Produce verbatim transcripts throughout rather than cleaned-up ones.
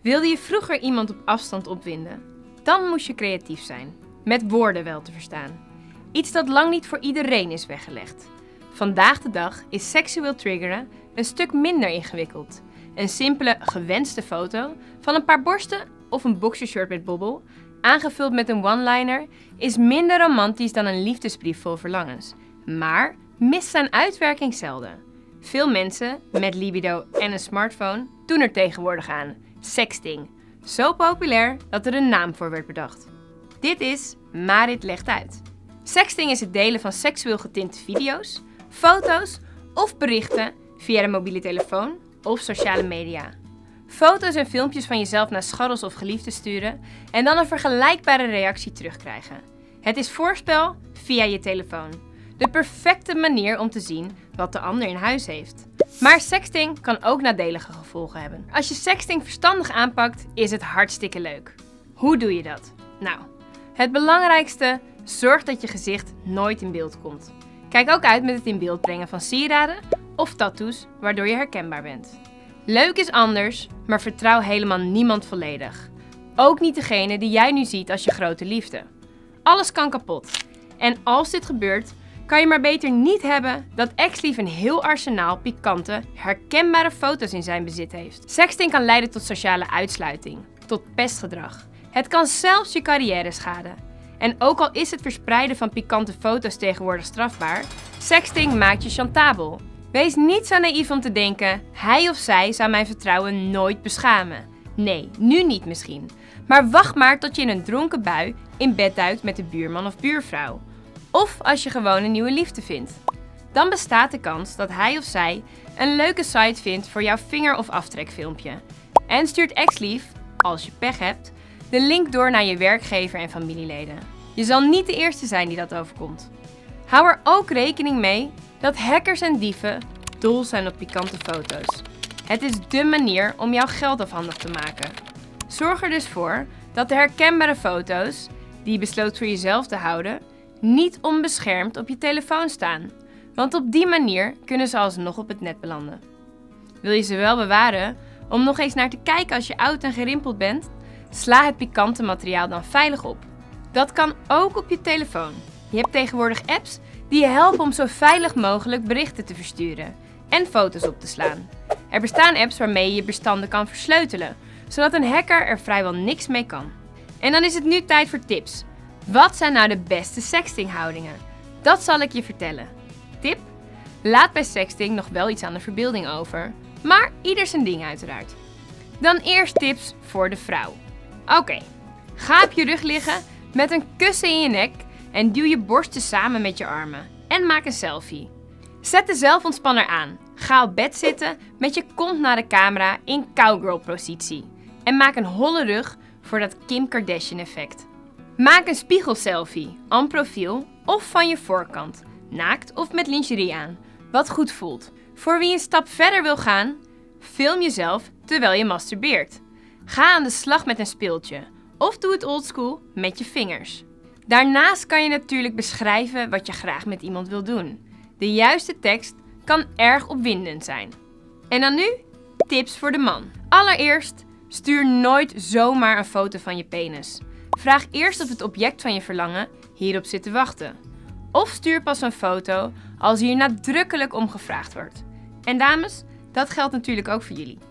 Wilde je vroeger iemand op afstand opwinden? Dan moest je creatief zijn. Met woorden wel te verstaan. Iets dat lang niet voor iedereen is weggelegd. Vandaag de dag is seksueel triggeren een stuk minder ingewikkeld. Een simpele, gewenste foto van een paar borsten of een boxershort met bobbel, aangevuld met een one-liner, is minder romantisch dan een liefdesbrief vol verlangens. Maar mist zijn uitwerking zelden. Veel mensen met libido en een smartphone doen er tegenwoordig aan. Sexting. Zo populair dat er een naam voor werd bedacht. Dit is Marit legt uit. Sexting is het delen van seksueel getinte video's, foto's of berichten via de mobiele telefoon of sociale media. Foto's en filmpjes van jezelf naar scharrels of geliefden sturen en dan een vergelijkbare reactie terugkrijgen. Het is voorspel via je telefoon. De perfecte manier om te zien wat de ander in huis heeft. Maar sexting kan ook nadelige gevolgen hebben. Als je sexting verstandig aanpakt, is het hartstikke leuk. Hoe doe je dat? Nou, het belangrijkste, zorg dat je gezicht nooit in beeld komt. Kijk ook uit met het in beeld brengen van sieraden of tattoos, waardoor je herkenbaar bent. Leuk is anders, maar vertrouw helemaal niemand volledig. Ook niet degene die jij nu ziet als je grote liefde. Alles kan kapot. En als dit gebeurt, kan je maar beter niet hebben dat ex-lief een heel arsenaal pikante, herkenbare foto's in zijn bezit heeft. Sexting kan leiden tot sociale uitsluiting, tot pestgedrag. Het kan zelfs je carrière schaden. En ook al is het verspreiden van pikante foto's tegenwoordig strafbaar, sexting maakt je chantabel. Wees niet zo naïef om te denken, hij of zij zou mijn vertrouwen nooit beschamen. Nee, nu niet misschien. Maar wacht maar tot je in een dronken bui in bed duikt met de buurman of buurvrouw. Of als je gewoon een nieuwe liefde vindt. Dan bestaat de kans dat hij of zij een leuke site vindt voor jouw vinger- of aftrekfilmpje. En stuurt ex-lief, als je pech hebt, de link door naar je werkgever en familieleden. Je zal niet de eerste zijn die dat overkomt. Hou er ook rekening mee dat hackers en dieven dol zijn op pikante foto's. Het is dé manier om jouw geld afhandig te maken. Zorg er dus voor dat de herkenbare foto's, die je besloot voor jezelf te houden, niet onbeschermd op je telefoon staan. Want op die manier kunnen ze alsnog op het net belanden. Wil je ze wel bewaren om nog eens naar te kijken als je oud en gerimpeld bent? Sla het pikante materiaal dan veilig op. Dat kan ook op je telefoon. Je hebt tegenwoordig apps die je helpen om zo veilig mogelijk berichten te versturen en foto's op te slaan. Er bestaan apps waarmee je je bestanden kan versleutelen, zodat een hacker er vrijwel niks mee kan. En dan is het nu tijd voor tips. Wat zijn nou de beste sextinghoudingen? Dat zal ik je vertellen. Tip: laat bij sexting nog wel iets aan de verbeelding over, maar ieder zijn ding uiteraard. Dan eerst tips voor de vrouw. Oké, okay. Ga op je rug liggen met een kussen in je nek en duw je borsten samen met je armen. En maak een selfie. Zet de zelfontspanner aan. Ga op bed zitten met je kont naar de camera in cowgirl-positie. En maak een holle rug voor dat Kim Kardashian effect. Maak een spiegelselfie, en profiel of van je voorkant, naakt of met lingerie aan, wat goed voelt. Voor wie een stap verder wil gaan, film jezelf terwijl je masturbeert. Ga aan de slag met een speeltje of doe het oldschool met je vingers. Daarnaast kan je natuurlijk beschrijven wat je graag met iemand wil doen. De juiste tekst kan erg opwindend zijn. En dan nu tips voor de man. Allereerst, stuur nooit zomaar een foto van je penis. Vraag eerst of het object van je verlangen hierop zit te wachten. Of stuur pas een foto als hier nadrukkelijk om gevraagd wordt. En dames, dat geldt natuurlijk ook voor jullie.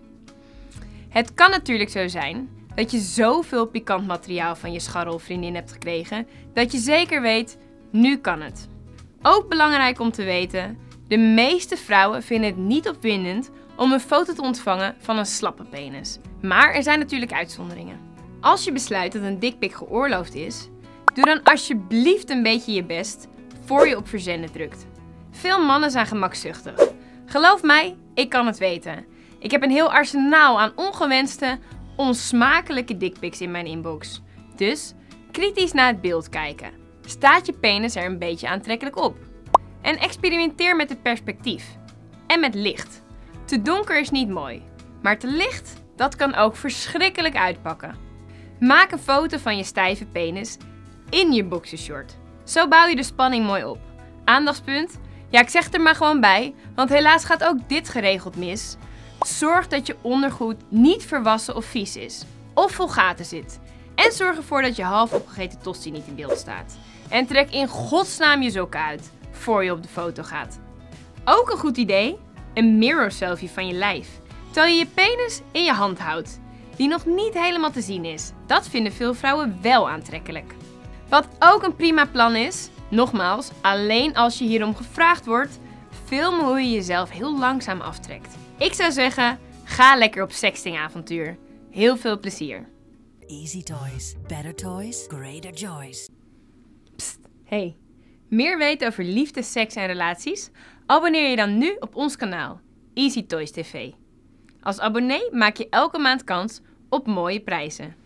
Het kan natuurlijk zo zijn dat je zoveel pikant materiaal van je scharrelvriendin hebt gekregen dat je zeker weet, nu kan het. Ook belangrijk om te weten, de meeste vrouwen vinden het niet opwindend om een foto te ontvangen van een slappe penis. Maar er zijn natuurlijk uitzonderingen. Als je besluit dat een dickpic geoorloofd is, doe dan alsjeblieft een beetje je best voor je op verzenden drukt. Veel mannen zijn gemakzuchtig. Geloof mij, ik kan het weten. Ik heb een heel arsenaal aan ongewenste, onsmakelijke dickpics in mijn inbox. Dus kritisch naar het beeld kijken. Staat je penis er een beetje aantrekkelijk op? En experimenteer met het perspectief. En met licht. Te donker is niet mooi, maar te licht, dat kan ook verschrikkelijk uitpakken. Maak een foto van je stijve penis in je boxershort. Zo bouw je de spanning mooi op. Aandachtspunt? Ja, ik zeg er maar gewoon bij, want helaas gaat ook dit geregeld mis. Zorg dat je ondergoed niet verwassen of vies is. Of vol gaten zit. En zorg ervoor dat je half opgegeten tosti niet in beeld staat. En trek in godsnaam je sokken uit, voor je op de foto gaat. Ook een goed idee, een mirror selfie van je lijf. Terwijl je je penis in je hand houdt, die nog niet helemaal te zien is. Dat vinden veel vrouwen wel aantrekkelijk. Wat ook een prima plan is, nogmaals, alleen als je hierom gevraagd wordt, film hoe je jezelf heel langzaam aftrekt. Ik zou zeggen, ga lekker op sextingavontuur. Heel veel plezier. Easy Toys. Better toys, greater joys. Psst, hey. Meer weten over liefde, seks en relaties? Abonneer je dan nu op ons kanaal, Easy Toys T V. Als abonnee maak je elke maand kans op mooie prijzen.